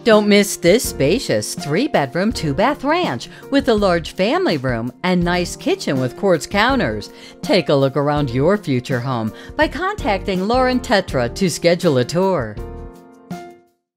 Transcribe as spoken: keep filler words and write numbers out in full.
Don't miss this spacious three-bedroom, two-bath ranch with a large family room and nice kitchen with quartz counters. Take a look around your future home by contacting Lauren Tetreault to schedule a tour.